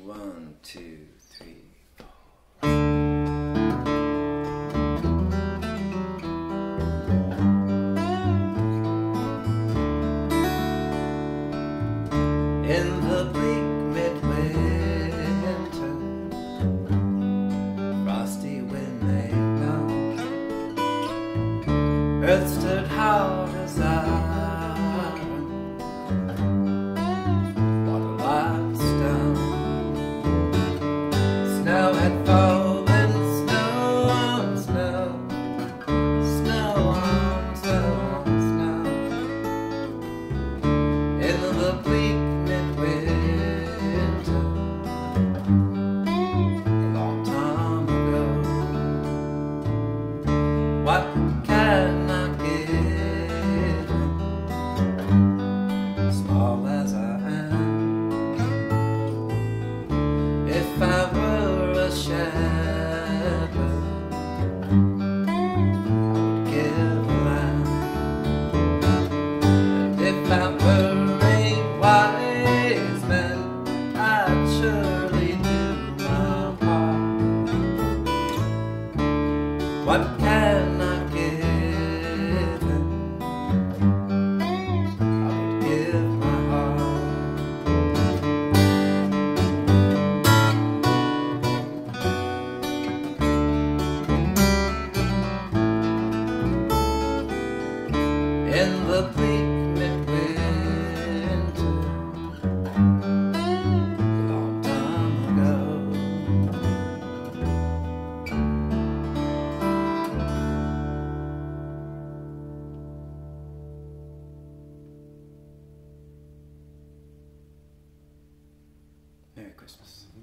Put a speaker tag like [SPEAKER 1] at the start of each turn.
[SPEAKER 1] 1, 2, 3, 4. In the bleak midwinter, frosty wind made known, earth stood hard as iron, water like stone. Snow had fallen, snow on snow, snow on snow on snow. In the bleak midwinter, a long time ago. What can I give, small as I am? If I were a shepherd, I would give a lamb. And if I were a wise man, I'd surely do my part. What can I give him? I would give my heart. In the bleak midwinter, a long time ago. Merry Christmas.